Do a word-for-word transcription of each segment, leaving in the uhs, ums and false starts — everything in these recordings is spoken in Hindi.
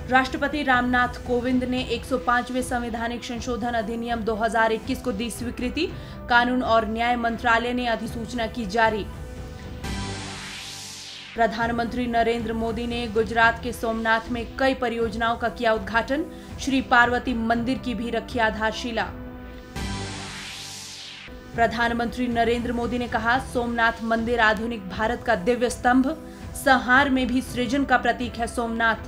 राष्ट्रपति रामनाथ कोविंद ने एक सौ पाँचवें संवैधानिक संशोधन अधिनियम दो हज़ार इक्कीस को दी स्वीकृति। कानून और न्याय मंत्रालय ने अधिसूचना की जारी। प्रधानमंत्री नरेंद्र मोदी ने गुजरात के सोमनाथ में कई परियोजनाओं का किया उद्घाटन। श्री पार्वती मंदिर की भी रखी आधारशिला। प्रधानमंत्री नरेंद्र मोदी ने कहा, सोमनाथ मंदिर आधुनिक भारत का दिव्य स्तंभ, संहार में भी सृजन का प्रतीक है सोमनाथ।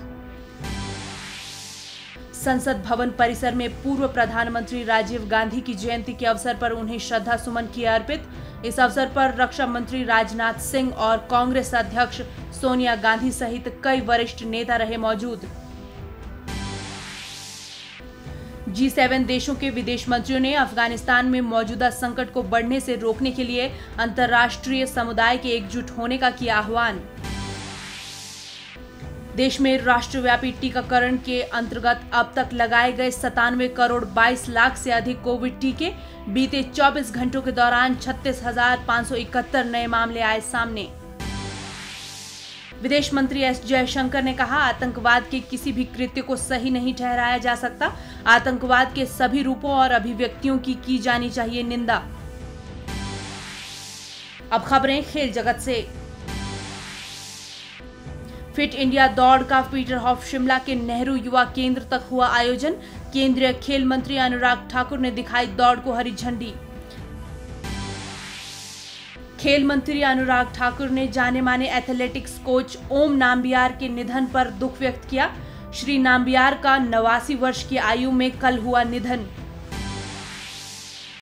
संसद भवन परिसर में पूर्व प्रधानमंत्री राजीव गांधी की जयंती के अवसर पर उन्हें श्रद्धा सुमन किए अर्पित। इस अवसर पर रक्षा मंत्री राजनाथ सिंह और कांग्रेस अध्यक्ष सोनिया गांधी सहित कई वरिष्ठ नेता रहे मौजूद। जी सेवन देशों के विदेश मंत्रियों ने अफगानिस्तान में मौजूदा संकट को बढ़ने से रोकने के लिए अंतर्राष्ट्रीय समुदाय के एकजुट होने का किया आह्वान। देश में राष्ट्रव्यापी टीकाकरण के अंतर्गत अब तक लगाए गए सतानवे करोड़ बाईस लाख से अधिक कोविड टीके। बीते चौबीस घंटों के दौरान छत्तीस हजार पाँच सौ इकहत्तर नए मामले आए सामने। विदेश मंत्री एस जयशंकर ने कहा, आतंकवाद के किसी भी कृत्य को सही नहीं ठहराया जा सकता। आतंकवाद के सभी रूपों और अभिव्यक्तियों की की जानी चाहिए निंदा। अब खबरें खेल जगत से। फिट इंडिया दौड़ का पीटरहॉफ शिमला के नेहरू युवा केंद्र तक हुआ आयोजन। केंद्रीय खेल मंत्री अनुराग ठाकुर ने दिखाई दौड़ को हरी झंडी। खेल मंत्री अनुराग ठाकुर ने जाने माने एथलेटिक्स कोच ओम नाम्बियार के निधन पर दुख व्यक्त किया। श्री नाम्बियार का नवासी वर्ष की आयु में कल हुआ निधन।